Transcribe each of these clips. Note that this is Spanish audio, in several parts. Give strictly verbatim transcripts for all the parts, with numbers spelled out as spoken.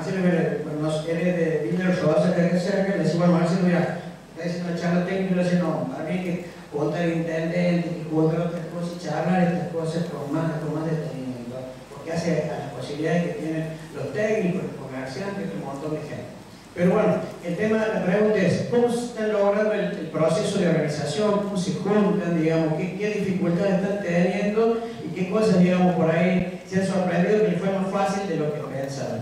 Marcelo, bueno, nos, él es de Villa Rosa, que es cerca, le decimos, bueno, Marcelo, mira, está diciendo la charla técnica, le dice, no, para mí hay que contar el intendente, que contar otras cosas y charlar estas cosas con más, con más detenimiento, porque hace a las posibilidades que tienen los técnicos, los comerciantes, un montón de gente. Pero bueno, el tema, la pregunta es, ¿cómo se está logrando el, el proceso de organización? ¿Cómo se juntan, digamos, qué, qué dificultades están teniendo y qué cosas, digamos, por ahí se han sorprendido que les fue más fácil de lo que pensaban?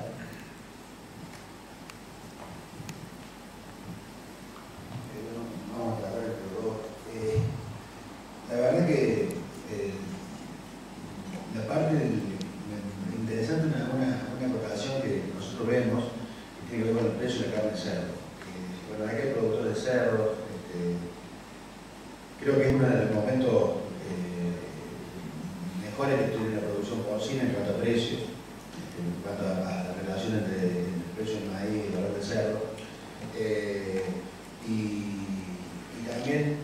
Vamos a hablar de la verdad que eh, la parte del, interesante, una, una, una acotación que nosotros vemos que tiene que ver con el precio de la carne de cerdo. Eh, bueno, aquí hay productores de cerdo, este, creo que es uno de los momentos eh, mejores que tiene la producción porcina en cuanto a precios, este, en cuanto a, a la relación entre el precio del maíz y el valor del cerdo. Eh, y, y también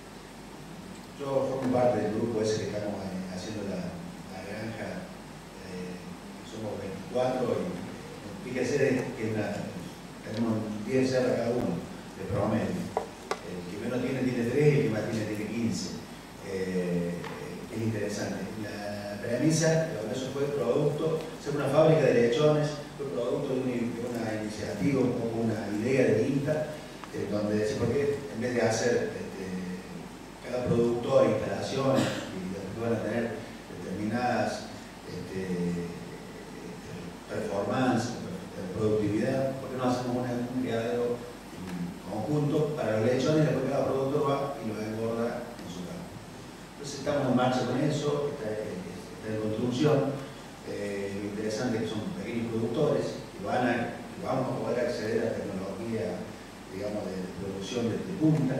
yo formo parte del grupo ese que estamos haciendo la, la granja, eh, somos veinticuatro y fíjese que una, tenemos diez cerdos cada uno de promedio. El que menos tiene tiene tres y el que más tiene tiene quince. Eh, es interesante. La premisa, eso fue producto, ser una fábrica de lechones, fue producto de una, de una iniciativa, un poco una idea de INTA, eh, donde dice, ¿por qué en vez de hacer cada productor, instalaciones, y que van a tener determinadas este, performance, productividad, ¿por qué no hacemos una, un criadero conjunto para los lechones y después cada productor va y los engorda en su campo? Entonces estamos en marcha con eso, está, está en construcción. Eh, lo interesante es que son pequeños productores que van a, que vamos a poder acceder a tecnología, digamos, de producción de, de punta.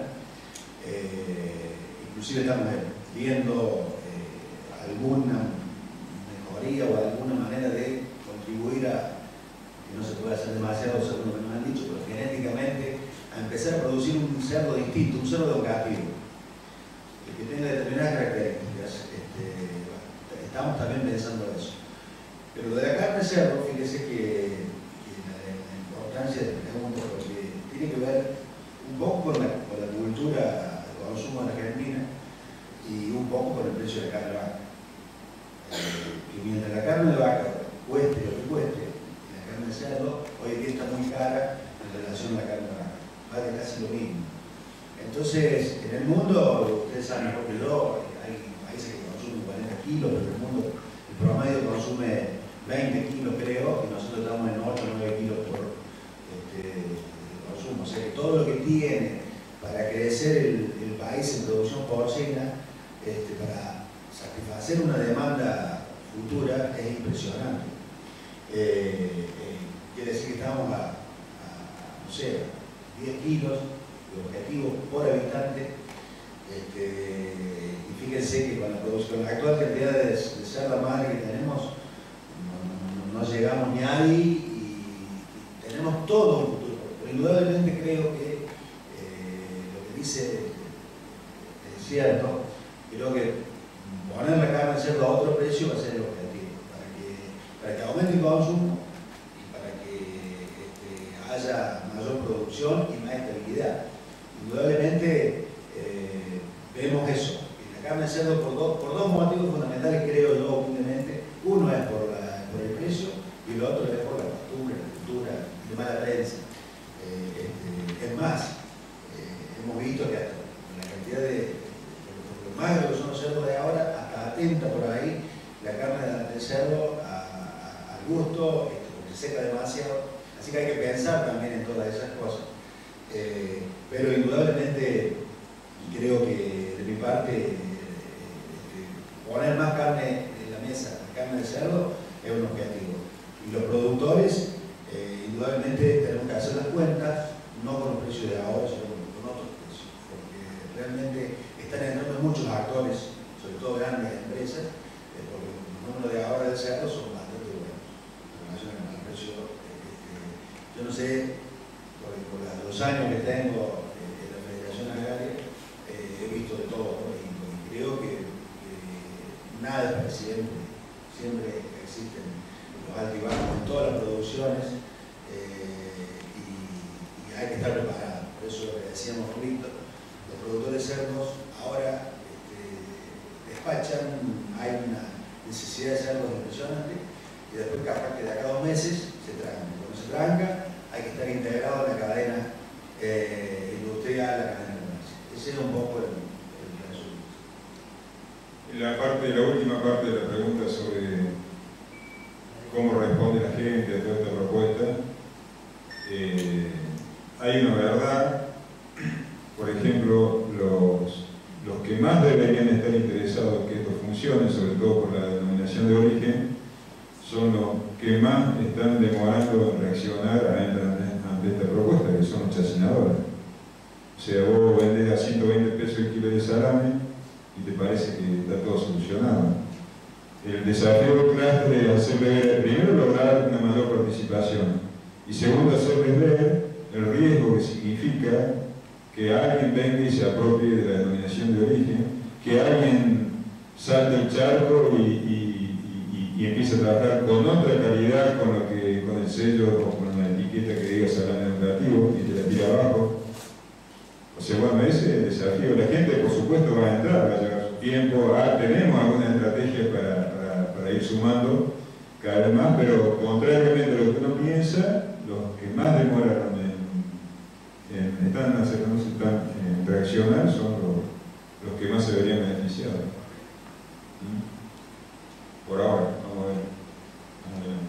Eh, inclusive estamos viendo eh, alguna mejoría o alguna manera de contribuir a que no se pueda hacer demasiado según lo que nos han dicho, pero genéticamente a empezar a producir un cerdo distinto, un cerdo educativo que tenga determinadas características. Este, estamos también pensando en eso, pero lo de la carne de cerdo, fíjese que, que la, la importancia de pregunto, porque tiene que ver un poco con la, con la cultura consumo en Argentina y un poco con el precio de la carne de vaca. Eh, que mientras la carne de vaca cueste lo que cueste, la carne de cerdo hoy en día está muy cara en relación a la carne de vaca, vale casi lo mismo. Entonces, en el mundo, ustedes saben mejor que yo, hay países que consumen cuarenta kilos, pero en el mundo el promedio consume veinte kilos, creo, y nosotros estamos en ocho o nueve kilos por este, consumo. O sea que todo lo que tiene para crecer el, el país en producción porcina, este, para satisfacer una demanda futura, es impresionante. Eh, eh, quiere decir que estamos a, a, no sé, diez kilos de objetivo por habitante, este, y fíjense que con la, producción, con la actual cantidad de, de cerda madre que tenemos, no, no, no llegamos ni ahí y, y tenemos todo un futuro. Pero indudablemente creo que dice, es cierto, creo que poner la carne de cerdo a otro precio va a ser el objetivo, para que, para que aumente el consumo y para que este, haya mayor producción y más estabilidad. Indudablemente eh, vemos eso, que la carne de cerdo por dos, por dos motivos fundamentales, creo yo humildemente. Uno es por, la, por el precio y el otro es por la costumbre, la cultura de mala prensa. Eh, este, es más, hemos visto que hasta la cantidad de, los magros que son los cerdos de ahora, hasta atenta por ahí la carne de cerdo al gusto, este, porque se seca demasiado. Así que hay que pensar también en todas esas cosas. Eh, pero indudablemente, y creo que de mi parte, eh, poner más carne en la mesa, carne de cerdo, es un objetivo. Y los productores, eh, indudablemente tenemos que hacer las cuentas, no con los precios de ahora, sino realmente están entrando muchos actores, sobre todo grandes empresas, eh, porque los números de ahora de cerdo son bastante buenos en relación al precio. Eh, yo no sé, por, por los años que tengo eh, en la Federación Agraria, eh, he visto de todo, ¿no? y, y creo que, que nada es para siempre, siempre existen los altibajos en todas las producciones, eh, y, y hay que estar preparado. Por eso lo que decíamos, Rubito, los productores cerdos ahora este, despachan, hay una necesidad de cerdos impresionante, y después capaz que de acá a dos meses se tranca. Cuando se tranca, hay que estar integrado en la cadena eh, industrial, la cadena comercial. Ese es un poco el, el resumen. La, parte, la última parte de la pregunta sobre cómo responde la gente a toda esta propuesta, eh, hay una verdad. Por ejemplo, los, los que más deberían estar interesados en que esto funcione, sobre todo por la denominación de origen, son los que más están demorando en reaccionar ante, ante esta propuesta, que son los chacinadores. O sea, vos vendés a ciento veinte pesos el kilo de salame y te parece que está todo solucionado. El desafío clave es hacerle ver, primero, lograr una mayor participación, y segundo, hacerles ver el riesgo que significa que alguien venga y se apropie de la denominación de origen, que alguien salte el charco y, y, y, y empiece a trabajar con otra calidad, con, lo que, con el sello o con la etiqueta que diga salame educativo y te la tira abajo. O sea, bueno, ese es el desafío. La gente, por supuesto, va a entrar, va a llegar su tiempo. Ah, tenemos algunas estrategias para, para, para ir sumando cada vez más, pero contrariamente a lo que uno piensa, los que más demoraron en, en, están acercándose, están en reaccionar, son los, los que más se verían beneficiados. ¿Mm? Por ahora, vamos a ver. Vamos a ver.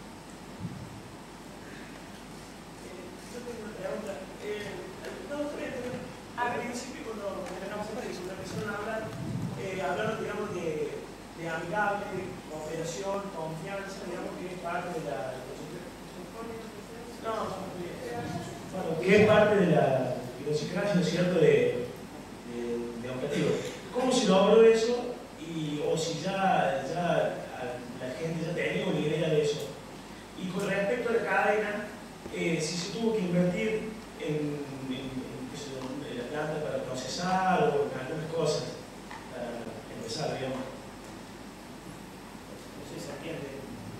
Al principio, cuando terminamos esta discusión, empezaron a hablar, eh, hablaron, digamos, de, de amigable, cooperación, confianza, digamos, que es parte de la... No, bueno, que es parte de la idiosincrasia, ¿no es cierto?, de, de, de objetivo. ¿Cómo se logró eso? Y, o si ya, ya la gente ya tenía una idea de eso. Y con respecto a la cadena, eh, si se tuvo que invertir en, en, en, qué sé yo, en la planta para procesar o en algunas cosas, para empezar, digamos. No sé si se entiende.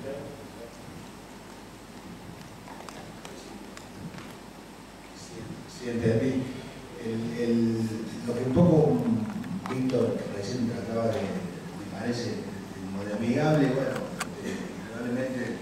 Sí, entendí. El, el, lo que un poco Víctor recién trataba de, me parece, como de amigable, bueno, eh, probablemente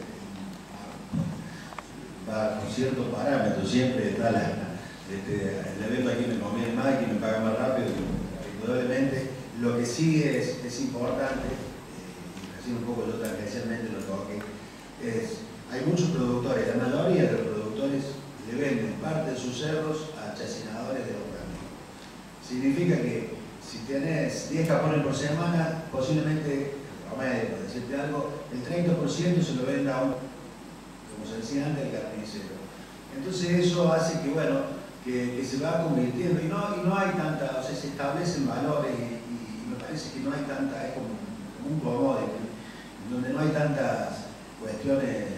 va con ciertos parámetros, siempre está la, este, el evento aquí me conviene más, aquí me paga más rápido, indudablemente. Lo que sí es, es importante, eh, y recién un poco yo tangencialmente lo toqué, es, hay muchos productores, la mayoría de los productores le venden parte de sus cerdos a chacinadores de los grandes. Significa que si tenés diez capones por semana, posiblemente, promedio, por decirte algo, el treinta por ciento se lo venda a un, como se decía antes, el carnicero. Entonces eso hace que, bueno, que, que se va convirtiendo, y no, y no hay tanta, o sea, se establecen valores, y, y me parece que no hay tanta, es como, como un commodity, donde no hay tantas cuestiones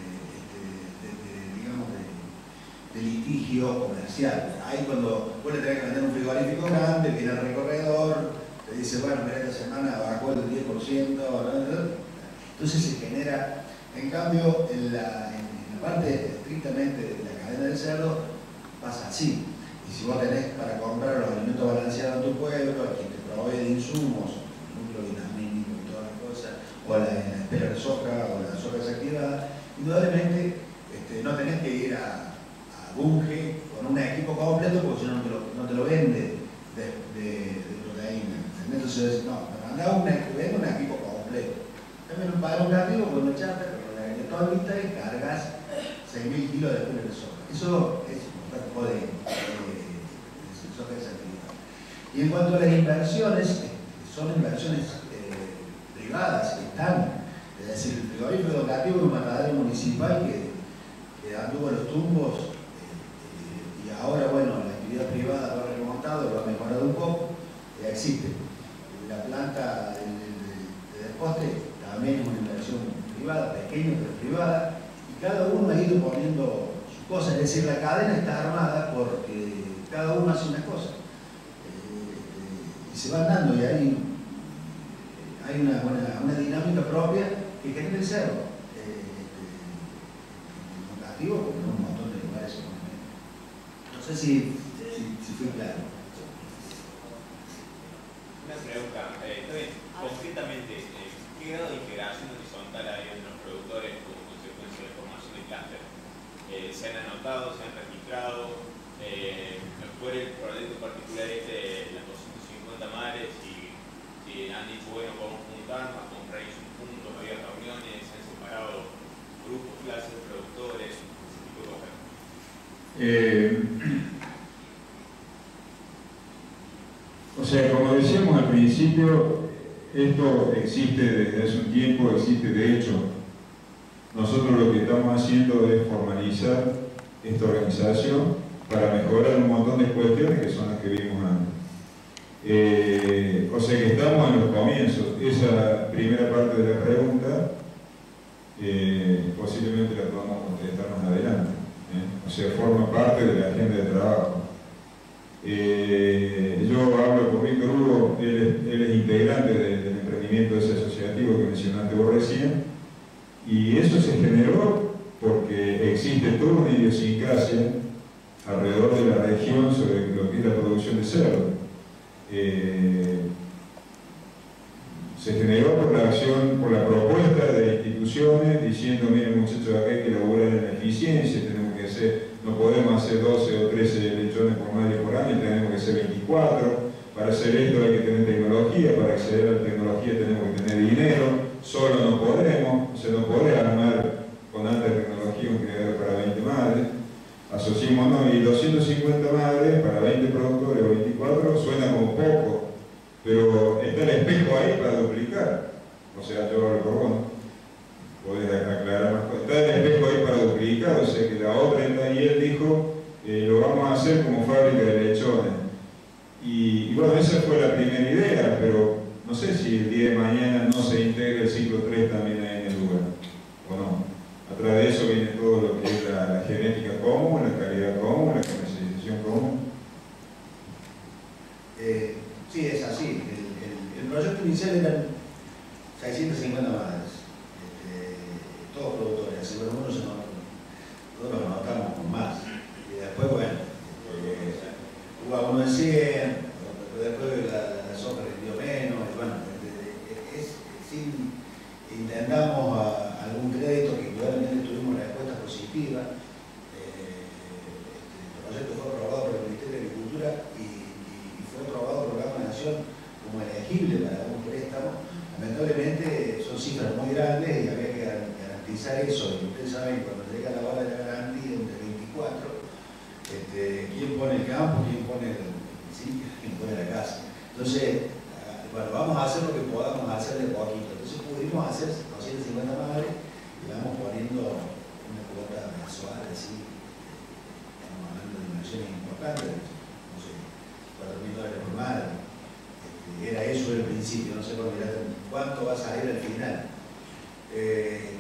de litigio comercial. Ahí cuando vos le tenés que vender un frigorífico grande, viene el recorredor, te dice, bueno, mira, esta semana bajó el diez por ciento, entonces se genera. En cambio, en la, en la parte estrictamente de la cadena del cerdo, pasa así. Y si vos tenés para comprar los alimentos balanceados en tu pueblo, a quien te provee de insumos, núcleo vitamínico y todas las cosas, o la, la espera de soja, o la soja desactivada, indudablemente este, no tenés que ir a Bunge con un equipo completo, porque si no, no te lo, no te lo vende de, de, de proteína. Entonces, no, me mandaba un, vende un equipo completo. También un padre operativo con una chata, con la electrónica y cargas seis mil kilos de pura de soja. Eso es un poco de, de, de soja desactivada. Y en cuanto a las inversiones, son inversiones eh, privadas que están, es decir, el frigorífico educativo es un matadero municipal que, que anduvo los tumbos. Ahora, bueno, la actividad privada lo ha remontado, lo ha mejorado un poco, ya existe. La planta de, de, de desposte también es una inversión privada, pequeña pero privada, y cada uno ha ido poniendo sus cosas, es decir, la cadena está armada porque cada uno hace una cosa. Eh, y se van dando, y hay, hay una, una, una dinámica propia que genera el cerdo. Eh, activo en un montón de lugares. No sé si, si, si fue claro. Una pregunta, eh, concretamente, eh, ¿qué grado de integración horizontal hay entre los productores como consecuencia de la formación de clúster? Eh, ¿Se han anotado, se han registrado? Eh, por el proyecto particular este, las doscientas cincuenta mares, y si han dicho, bueno, podemos juntarnos, comprar un punto, había reuniones, se han separado grupos, clases, productores, ese tipo de cosas. Eh, o sea, como decíamos al principio, esto existe desde hace un tiempo, existe de hecho. Nosotros lo que estamos haciendo es formalizar esta organización para mejorar un montón de cuestiones que son las que vimos antes. Eh, o sea que estamos en los comienzos. Esa primera parte de la pregunta eh, posiblemente la podamos contestar más adelante. ¿eh? O sea, forma parte de la agenda de trabajo. Eh, yo hablo con Víctor Hugo, él es, él es integrante de, del emprendimiento ese asociativo que mencionaste vos recién, y eso se generó porque existe toda una idiosincrasia alrededor de la región sobre lo que es la producción de cerdo. Eh, se generó por la acción, por la propuesta de instituciones diciendo, miren muchachos, acá hay que laburar en la eficiencia, tenemos que hacer, no podemos hacer doce o trece lechones por madre por año, tenemos que hacer veinticuatro, para hacer esto hay que tener tecnología, para acceder a la tecnología tenemos que tener dinero, solo no podremos, o sea, no podremos armar con alta tecnología un criadero para veinte madres, asociémonos, y doscientas cincuenta madres para veinte productores o veinticuatro suena como poco, pero está el espejo ahí para duplicar. O sea, yo hablo por vos, podés aclarar más cosas. Está el espejo ahí para duplicar, o sea que la otra está ahí, él dijo, eh, lo vamos a hacer como fábrica de lechones. Y, y bueno, esa fue la primera idea, pero no sé si el día de mañana no se integra el ciclo tres también ahí en el lugar, o no. Atrás de eso viene todo lo que es la, la genética común, la calidad común, la comercialización común. Eh, sí, es así. El, el, el proyecto inicial eran seiscientas cincuenta madres, este, todos productores, así que algunos se notó, todos los anotamos con más. Y después, bueno, eh, hubo algunos de cien, después la, la soja rindió menos, y bueno, es, sin, intentamos a, algún crédito que igualmente tuvimos respuesta positiva. Eh, este, el proyecto fue aprobado por el Ministerio de Agricultura y, y fue aprobado por la Nación como elegible para un préstamo. Lamentablemente son cifras muy grandes y había que garantizar eso. Y ustedes saben que cuando llega la bala de la garantía entre veinticuatro, este, quién pone el campo, quién pone el sitio, quién pone la casa. Entonces, bueno, vamos a hacer lo que podamos hacer de poquito. Entonces pudimos hacer doscientas cincuenta madres y vamos poniendo una cuota mensual, así, estamos hablando de inversiones importantes, no sé, cuatro mil dólares por madre. Este, era eso el principio, no sé cuánto va a salir al final. Eh,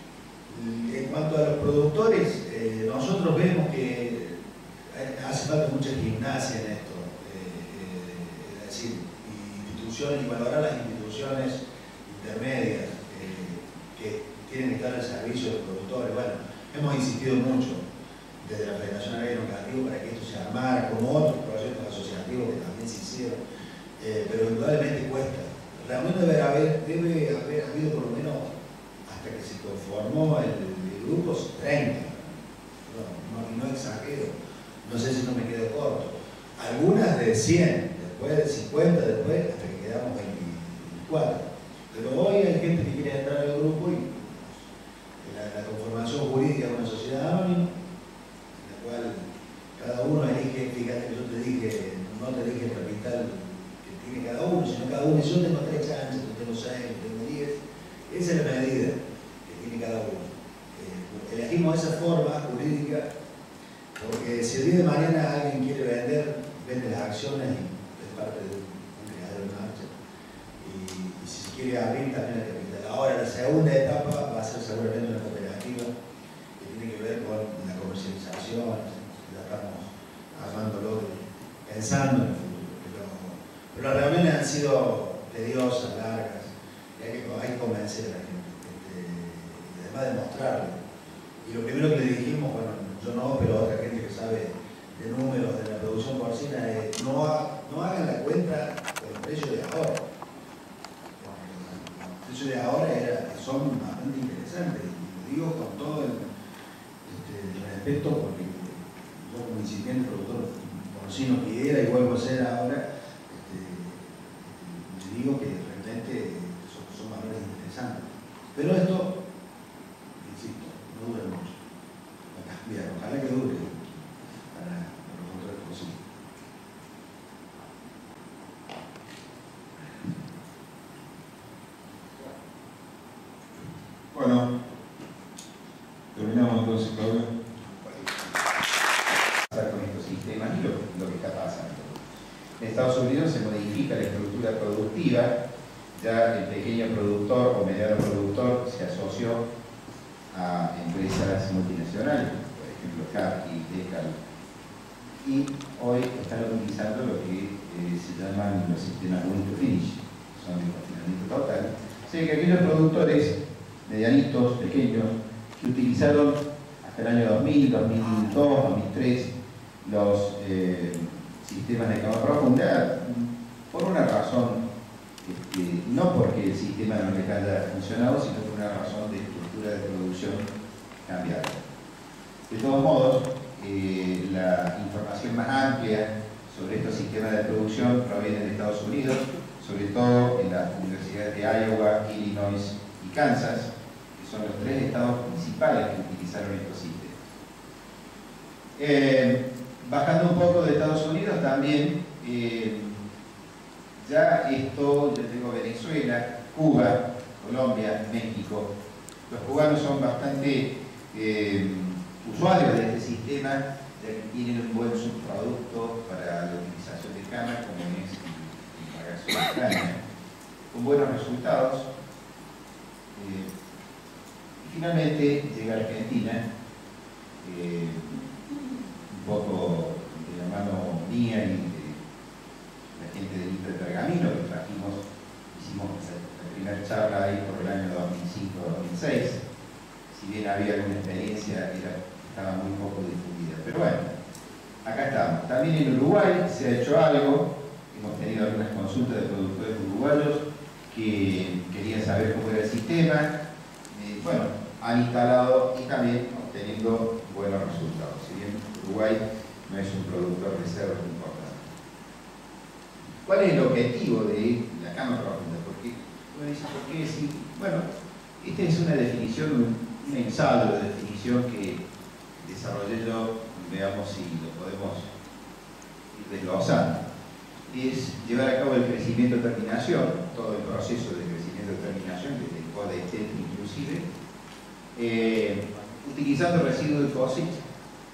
en cuanto a los productores, eh, nosotros vemos que hace falta mucha gimnasia en esto, eh, eh, es decir, instituciones, y valorar las instituciones intermedias eh, que tienen que estar al servicio de los productores. Bueno, hemos insistido mucho desde la Federación Agraria Educativa para que esto se armara, como otros proyectos asociativos que también se hicieron, eh, pero indudablemente cuesta. Realmente debe haber, debe haber habido por lo menos, hasta que se conformó el, el grupo, treinta. No, no, no exagero, no sé si no me quedo corto. Algunas de cien, después de cincuenta, después hasta que quedamos veinticuatro. Pero hoy hay gente que quiere entrar al grupo y la, la conformación jurídica de una sociedad anónima, en la cual cada uno elige, fíjate que yo te dije, no te dije el capital que tiene cada uno, sino cada uno dice, yo tengo tres chances, yo tengo seis, yo tengo diez. Esa es la medida que tiene cada uno. Eh, elegimos esa forma jurídica porque si el día de mañana alguien quiere vender, vende las acciones y es parte de un criadero en marcha. Y, y si se quiere abrir también el capital. Ahora, la segunda etapa va a ser seguramente una cooperativa que tiene que ver con la comercialización. Ya estamos armándolo, pensando en el futuro. Pero, pero las reuniones han sido tediosas, largas, y hay que, hay que convencer a la gente, este, y además demostrarlo. Y lo primero que le dijimos, bueno, yo no, pero otra gente que sabe de números de la producción porcina, es no, ha, no hagan la cuenta con el precio de ahora. Los precios de ahora era, son bastante interesantes, y lo digo con todo el, este, el respeto, porque yo como incipiente productor porcino que era y vuelvo a ser ahora, este, le digo que realmente son, son valores interesantes. Pero esto, insisto, no dura mucho. Va a cambiar, ojalá que dure para, para los controles posibles. Bueno, terminamos entonces, Claudio. Con estos sistemas y lo, lo que está pasando. En Estados Unidos se modifica la estructura productiva, ya el pequeño productor o mediano productor se asoció a empresas multinacionales, por ejemplo Cargill, Decal, y hoy están utilizando lo que eh, se llaman los sistemas Win to Finish, son de confinamiento total. O sea que aquellos productores medianitos, pequeños, que utilizaron hasta el año dos mil, dos mil dos, dos mil tres los eh, sistemas de cama profunda, por una razón, este, no porque el sistema no les haya funcionado, sino por una razón de estructura de producción cambiada. De todos modos, eh, la información más amplia sobre estos sistemas de producción proviene de Estados Unidos, sobre todo en las universidades de Iowa, Illinois y Kansas, que son los tres estados principales que utilizaron estos sistemas. Eh, bajando un poco de Estados Unidos también, eh, ya esto, yo tengo Venezuela, Cuba, Colombia, México. Los cubanos son bastante eh, usuarios de este sistema, ya que tienen un buen subproducto para la utilización de cama, como es el bagazo de caña, con buenos resultados. Eh, y finalmente llega a Argentina, eh, un poco de la mano mía y de la gente del Hiper Pergamino, que trajimos, hicimos la primera charla ahí por el año dos mil cinco dos mil seis. Si bien había alguna experiencia, era, estaba muy poco difundida. Pero bueno, acá estamos. También en Uruguay se ha hecho algo. Hemos tenido algunas consultas de productores uruguayos que querían saber cómo era el sistema. Eh, bueno, han instalado y también obteniendo buenos resultados. Si bien Uruguay no es un productor de cerdos importante. ¿Cuál es el objetivo de la cama profunda? Porque uno dice, ¿por qué decir? Bueno, esta es una definición, un, un ensayo de definición que desarrollé yo, veamos si lo podemos ir desglosando. Es llevar a cabo el crecimiento-terminación, todo el proceso de crecimiento-terminación, desde el codestet inclusive, eh, utilizando residuos de cosecha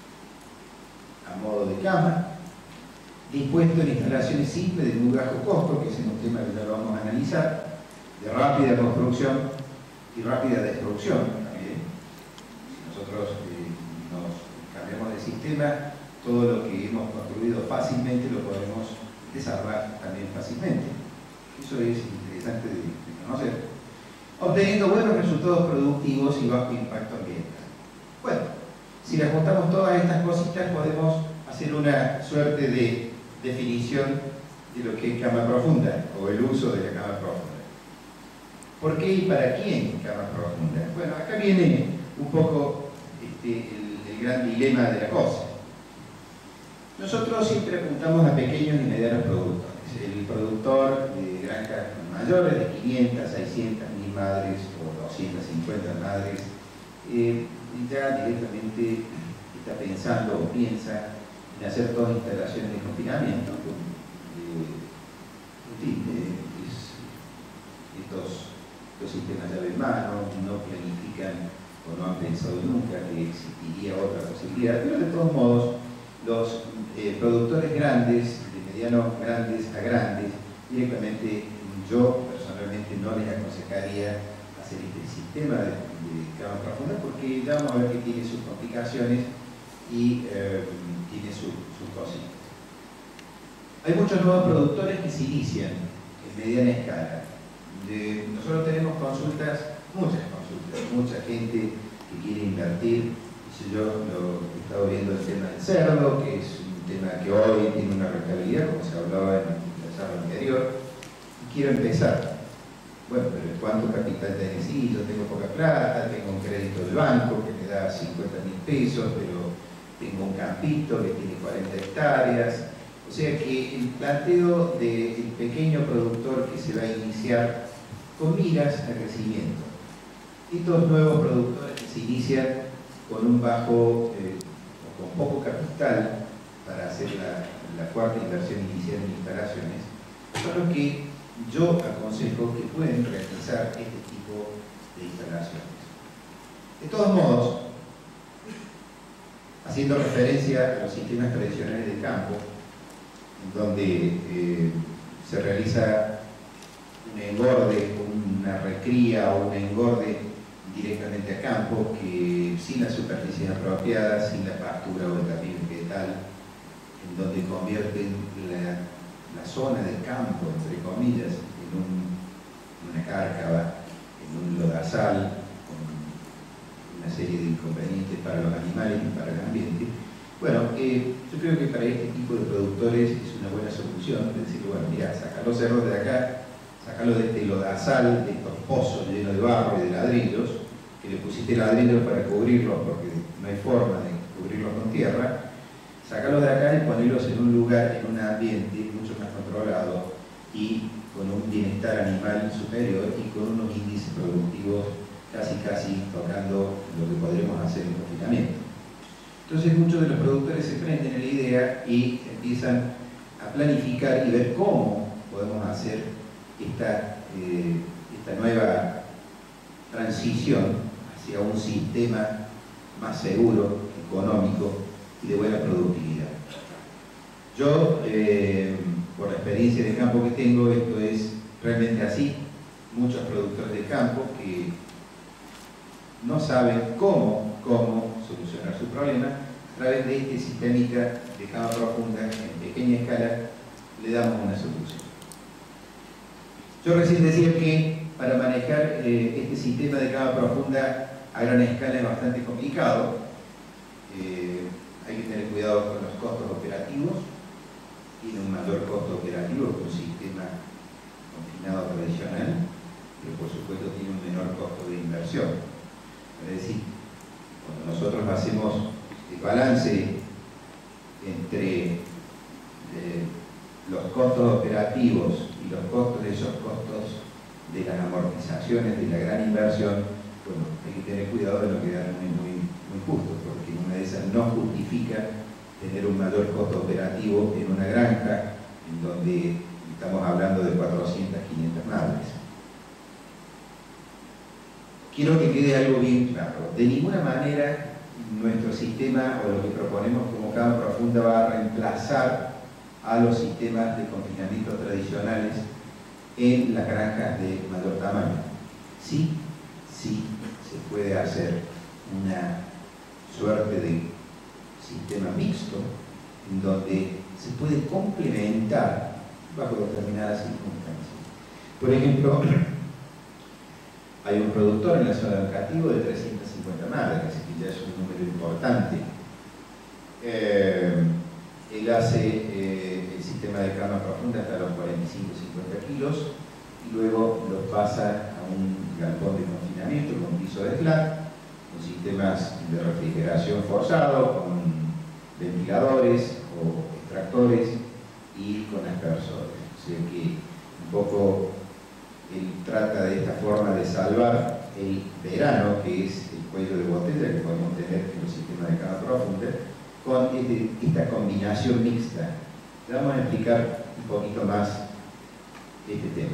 a modo de cama, dispuesto en instalaciones simples de muy bajo costo, que es un tema que ya lo vamos a analizar, de rápida construcción y rápida destrucción. También. Si nosotros eh, nos cambiamos de sistema, todo lo que hemos construido fácilmente lo podemos desarmar también fácilmente. Eso es interesante de, de conocer. Obteniendo buenos resultados productivos y bajo impacto ambiental. Bueno, si le juntamos todas estas cositas, podemos hacer una suerte de definición de lo que es cama profunda, o el uso de la cama profunda. ¿Por qué y para quién cama profunda? Bueno, acá viene un poco este, el, el gran dilema de la cosa. Nosotros siempre apuntamos a pequeños y medianos productores. El productor de granjas mayores, de quinientas, seiscientas, mil madres o doscientas cincuenta madres, eh, ya directamente está pensando o piensa en hacer todas instalaciones de confinamiento. Eh, en fin, eh, es, estos, estos sistemas llave en mano no planifican o no han pensado nunca que existiría otra posibilidad, pero de todos modos los eh, productores grandes, de medianos grandes a grandes, directamente yo personalmente no les aconsejaría hacer este sistema de, de cama profunda, porque ya vamos a ver que tiene sus complicaciones y eh, tiene sus su cositas. Hay muchos nuevos productores que se inician en mediana escala. De, nosotros tenemos consultas, muchas consultas, mucha gente que quiere invertir y Si yo lo he estado viendo el tema del cerdo, que es un tema que hoy tiene una rentabilidad, como se hablaba en la charla anterior, y quiero empezar. Bueno, pero ¿cuánto capital necesito? Tengo poca plata, tengo un crédito del banco que me da cincuenta mil pesos, pero tengo un campito que tiene cuarenta hectáreas. O sea que el planteo del pequeño productor que se va a iniciar con miras al crecimiento. Estos nuevos productores que se inician con un bajo eh, o con poco capital para hacer la, la cuarta inversión inicial en instalaciones, son los que yo aconsejo que pueden realizar este tipo de instalaciones. De todos modos, haciendo referencia a los sistemas tradicionales de campo, en donde eh, se realiza un engorde, una recría o un engorde directamente a campo, que sin la superficie apropiada, sin la pastura o el camino vegetal, en donde convierten la, la zona del campo, entre comillas, en un, una cárcava, en un lodazal, con una serie de inconvenientes para los animales y para el ambiente. Bueno, eh, yo creo que para este tipo de productores es una buena solución decir, bueno, mira, sacar los cerros de acá, sacarlo de este lodazal, de estos pozos llenos de barro y de ladrillos, que le pusiste ladrillos para cubrirlos porque no hay forma de cubrirlos con tierra, sacarlos de acá y ponerlos en un lugar, en un ambiente mucho más controlado y con un bienestar animal superior y con unos índices productivos casi casi tocando lo que podremos hacer en confinamiento. Entonces muchos de los productores se prenden en la idea y empiezan a planificar y ver cómo podemos hacer esta, eh, esta nueva transición hacia un sistema más seguro, económico y de buena productividad. Yo, eh, por la experiencia de campo que tengo, esto es realmente así. Muchos productores de campo que no saben cómo, cómo solucionar su problema, a través de este sistémica de cama profunda en pequeña escala le damos una solución. Yo recién decía que para manejar eh, este sistema de cama profunda a gran escala es bastante complicado. Eh, hay que tener cuidado con los costos operativos. Tiene un mayor costo operativo que un sistema confinado tradicional, pero por supuesto tiene un menor costo de inversión. Es decir, cuando nosotros hacemos el balance entre eh, los costos operativos y los costos de esos costos de las amortizaciones de la gran inversión, bueno, hay que tener cuidado de no quedar muy, muy, muy justo, porque una de esas no justifica tener un mayor costo operativo en una granja en donde estamos hablando de cuatrocientas, quinientas madres. Quiero que quede algo bien claro. De ninguna manera nuestro sistema o lo que proponemos como cama profunda va a reemplazar a los sistemas de confinamiento tradicionales en las granjas de mayor tamaño. Sí, sí se puede hacer una suerte de sistema mixto en donde se puede complementar bajo determinadas circunstancias. Por ejemplo, hay un productor en la zona educativa de trescientas cincuenta madres, que ya es un número importante. Eh, él hace eh, el sistema de cama profunda hasta los cuarenta y cinco a cincuenta kilos y luego los pasa a un galpón de confinamiento con piso de flat, con sistemas de refrigeración forzado, con ventiladores o extractores y con aspersores. O sea que un poco él trata de esta forma de salvar el verano, que es el cuello de botella que podemos tener en los sistemas de cama profunda, con este, esta combinación mixta. Le vamos a explicar un poquito más este tema.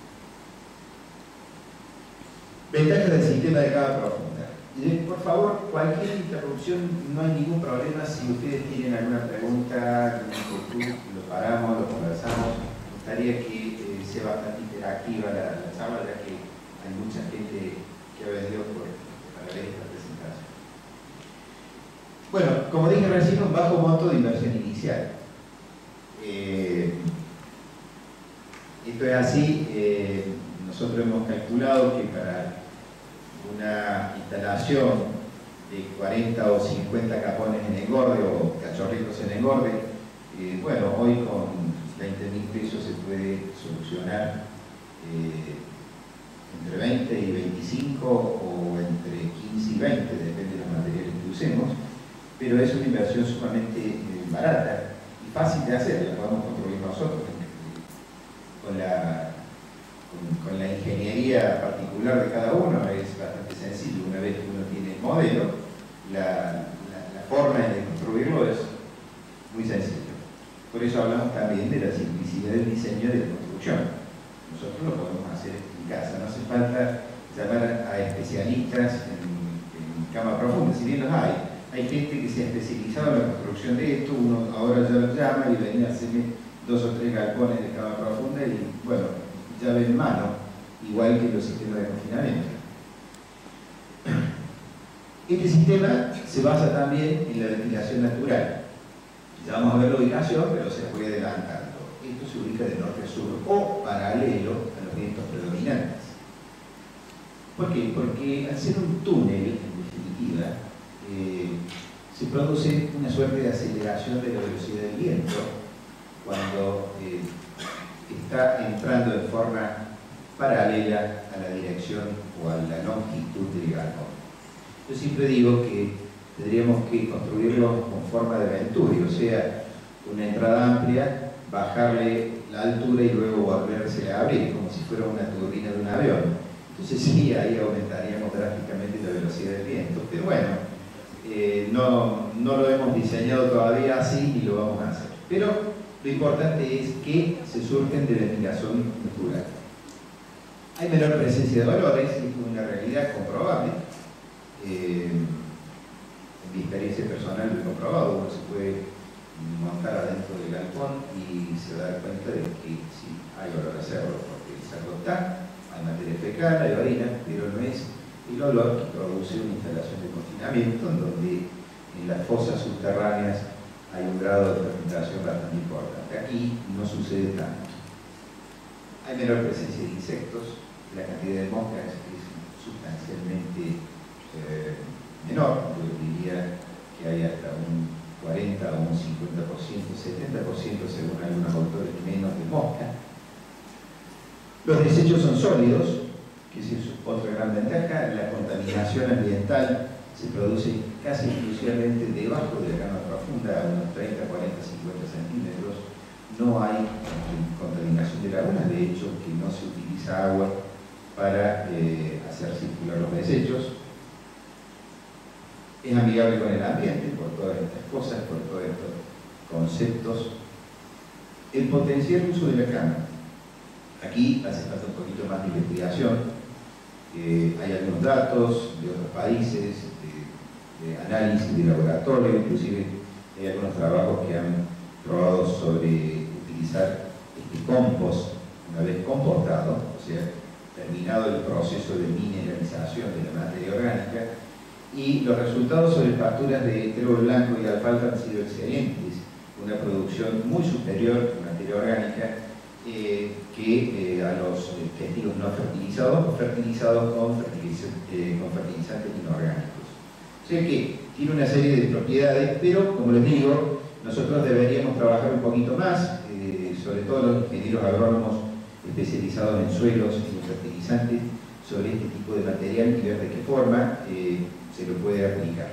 Ventajas del sistema de cama profunda. Por favor, cualquier interrupción, no hay ningún problema. Si ustedes tienen alguna pregunta, alguna inquietud, lo paramos, lo conversamos. Me gustaría que eh, sea bastante interactiva la, la charla, ya que hay mucha gente que ha venido por, para ver esta presentación. Bueno, como dije recién, un bajo monto de inversión inicial. Eh, esto es así. Eh, nosotros hemos calculado que para una instalación de cuarenta o cincuenta capones en engorde o cachorritos en engorde. Eh, bueno, hoy con veinte mil pesos se puede solucionar eh, entre veinte y veinticinco o entre quince y veinte, depende de los materiales que usemos, pero es una inversión sumamente eh, barata y fácil de hacer, la podemos construir nosotros con la, con, con la ingeniería particular de cada uno. Es bastante sencillo. Una vez que uno tiene el modelo, la, la, la forma de construirlo es muy sencilla. Por eso hablamos también de la simplicidad del diseño y de la construcción. Nosotros lo podemos hacer en casa, no hace falta llamar a especialistas en, en cama profunda, si bien los hay. Hay gente que se ha especializado en la construcción de esto, uno ahora ya lo llama y venía a hacerme dos o tres galpones de cama profunda y, bueno, llave en mano, igual que los sistemas de confinamiento. Este sistema se basa también en la ventilación natural. Ya vamos a ver la ubicación, pero se fue adelantando. Esto se ubica de norte a sur o paralelo a los vientos predominantes. ¿Por qué? Porque al ser un túnel, en definitiva, eh, se produce una suerte de aceleración de la velocidad del viento cuando eh, está entrando de forma paralela a la dirección o a la longitud del galpón. Yo siempre digo que tendríamos que construirlo con forma de venturi, o sea, una entrada amplia, bajarle la altura y luego volverse a abrir, como si fuera una turbina de un avión. Entonces sí, ahí aumentaríamos drásticamente la velocidad del viento, pero bueno, eh, no, no lo hemos diseñado todavía así y lo vamos a hacer. Pero lo importante es que se surgen de ventilación natural. Hay menor presencia de valores, esto es una realidad comprobable. Eh, en mi experiencia personal lo he comprobado, uno se puede montar adentro del galpón y se da cuenta de que sí, hay olor a cerdo, porque el cerdo está, hay materia fecal, hay orina, pero no es el olor que produce una instalación de confinamiento en donde en las fosas subterráneas hay un grado de fermentación bastante importante. Aquí no sucede tanto. Hay menor presencia de insectos, la cantidad de moscas es sustancialmente eh, menor. Yo diría que hay hasta un cuarenta o un cincuenta por ciento, setenta por ciento según algunos autores menos de mosca. Los desechos son sólidos, que es otra gran ventaja. La contaminación ambiental se produce casi exclusivamente debajo de la cama profunda, a unos treinta, cuarenta, cincuenta centímetros. No hay contaminación de lagunas, de hecho que no se utiliza agua para eh, hacer circular los desechos. Es amigable con el ambiente por todas estas cosas, por todos estos conceptos. El potencial uso de la cama. Aquí hace falta un poquito más de investigación. Eh, hay algunos datos de otros países, de, de análisis de laboratorio, inclusive hay algunos trabajos que han probado sobre utilizar este compost una vez compostado, o sea, terminado el proceso de mineralización de la materia orgánica, y los resultados sobre pasturas de tero blanco y alfalfa han sido excelentes, una producción muy superior de materia orgánica eh, que eh, a los eh, testigos no fertilizados o fertilizados con, fertiliz eh, con fertilizantes inorgánicos. O sea que tiene una serie de propiedades, pero como les digo, nosotros deberíamos trabajar un poquito más, eh, sobre todo los ingenieros agrónomos especializados en suelos y en fertilizantes, sobre este tipo de material y ver de qué forma eh, se lo puede aplicar.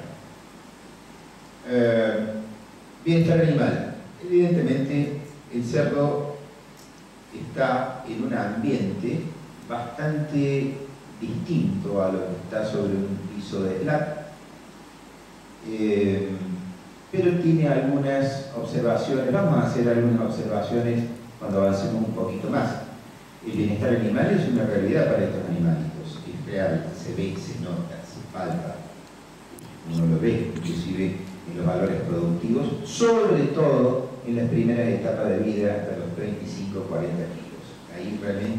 Eh, bienestar animal. Evidentemente, el cerdo está en un ambiente bastante distinto a lo que está sobre un piso de slat, eh, pero tiene algunas observaciones. Vamos a hacer algunas observaciones cuando avancemos un poquito más. El bienestar animal es una realidad para estos animalitos, es real, se ve, se nota, se palpa, uno lo ve inclusive en los valores productivos, sobre todo en las primeras etapas de vida hasta los treinta y cinco, cuarenta kilos. Ahí realmente